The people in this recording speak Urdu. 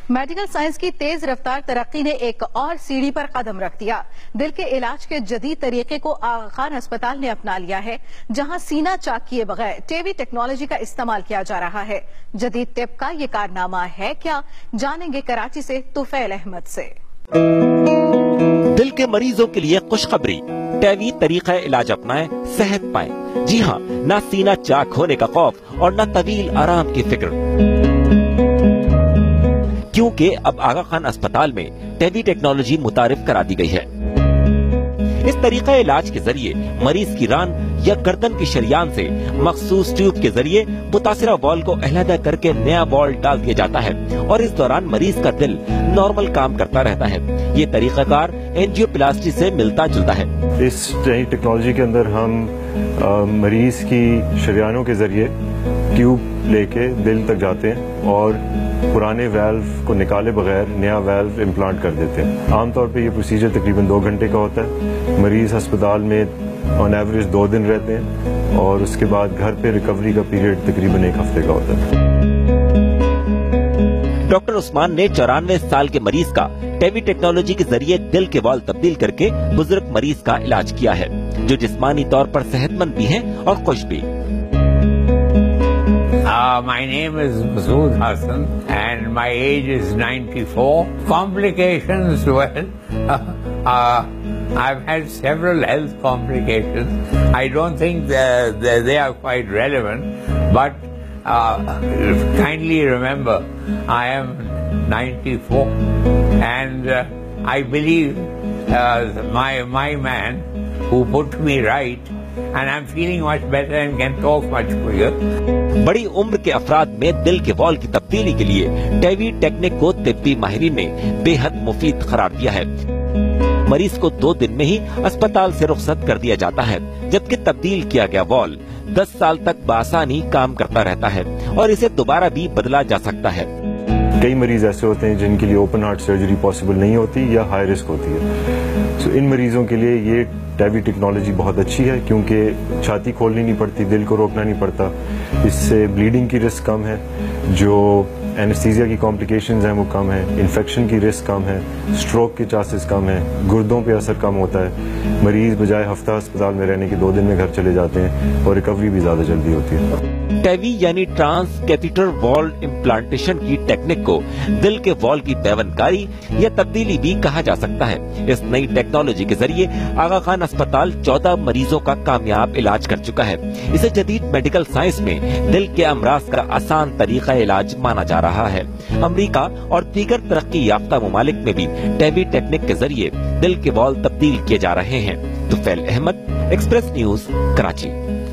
میڈیکل سائنس کی تیز رفتار ترقی نے ایک اور سیڑھی پر قدم رکھ دیا۔ دل کے علاج کے جدید طریقے کو آغا خان اسپتال نے اپنا لیا ہے، جہاں سینہ چاک کیے بغیر ٹیوی ٹیکنالوجی کا استعمال کیا جا رہا ہے۔ جدید طب کا یہ کارنامہ ہے کیا؟ جانیں گے کراچی سے طفیل احمد سے۔ دل کے مریضوں کے لیے خوشخبری، ٹیوی طریقہ علاج اپنائیں، صحت پائیں۔ جی ہاں، نہ سینہ چاک ہونے کا خوف اور نہ طویل آرام کی فکر، کیونکہ اب آغا خان اسپتال میں ٹیوی ٹیکنالوجی متعارف کرا دی گئی ہے۔ اس طریقہ علاج کے ذریعے مریض کی ران یا گردن کی شریان سے مخصوص ٹیوب کے ذریعے متاثرہ وال کو علیحدہ کر کے نیا وال ڈال دیا جاتا ہے اور اس دوران مریض کا دل نارمل کام کرتا رہتا ہے۔ یہ طریقہ کار اینجیو پلاسٹی سے ملتا جلتا ہے۔ اس نئی ٹیکنالوجی کے اندر ہم مریض کی شریانوں کے ذریعے ٹیوب لے کے دل تک جاتے ہیں اور پرانے ویلو کو نکالے بغیر نیا ویلو امپلانٹ کر دیتے ہیں۔ عام طور پہ یہ پروسیجر تقریباً 2 گھنٹے کا ہوتا ہے۔ مریض ہسپتال میں آن ایوریج 2 دن رہتے ہیں اور اس کے بعد گھر پہ ریکوری کا پیریڈ تقریباً 1 ہفتے کا ہوتا ہے۔ ڈاکٹر عثمان نے 94 سال کے مریض کا ٹیوی ٹیکنالوجی کے ذریعے دل کے وال تبدیل کر کے بزرگ مریض کا علاج کیا ہے، جو جسمانی طور پر صحت مند بھی ہیں اور خوش بھی۔ My name is Masood Hassan and my age is 94. Complications, well, I've had several health complications. I don't think they are quite relevant, but kindly remember, I am 94 and I believe my man who put me right, and I'm feeling much better and can talk much quicker. بڑی عمر کے افراد میں دل کے وال کی تبدیلی کے لیے ٹیوی ٹیکنیک کو طبی ماہرین نے بے حد مفید قرار دیا ہے۔ مریض کو 2 دن میں ہی اسپتال سے رخصت کر دیا جاتا ہے، جبکہ تبدیل کیا گیا وال 10 سال تک بآسانی کام کرتا رہتا ہے اور اسے دوبارہ بھی بدلا جا سکتا ہے۔ کئی مریض ایسے ہوتے ہیں جن کے لیے اوپن ہارٹ سرجری پاسبل نہیں ہوتی یا ہائی رسک ہوتی ہے، ان مریضوں کے لیے یہ ٹیوی ٹیکنالوجی بہت اچھی ہے، کیونکہ چھاتی کھولنی نہیں پڑتی، دل کو روکنا نہیں پڑتا، اس سے بلیڈنگ کی رسک کم ہے، جو اینستھیزیا کی کمپلیکیشنز ہیں وہ کم ہیں، انفیکشن کی رسک کم ہے، سٹروک کے چانسز کم ہیں، گردوں پہ اثر کم ہوتا ہے۔ مریض بجائے ہفتہ اسپتال میں رہنے کے 2 دن میں گھر چلے جاتے ہیں اور ریکوری بھی زیادہ جلدی ہوتی ہے۔ ٹیوی یعنی ٹرانس کیتھیٹر وال امپلانٹیشن کی ٹیکنیک کو دل کے وال کی پیوند کاری یا تبدیلی بھی کہا جا سکتا ہے۔ اس نئی ٹیکنالوجی کے ذریعے آغا خان اسپتال 14 مریضوں کا کامیاب علاج کر چکا ہے۔ اسے جدید میڈیکل سائنس میں دل کے امراض کا آسان طریقہ علاج مانا جا رہا ہے۔ امریکہ اور دیگر ترقی یافتہ ممالک میں بھی ٹیوی ٹیکنیک کے ذریعے دل کے وال تبدیل کیے جا رہے ہیں۔ Tufail Ahmed, Express News, Karachi.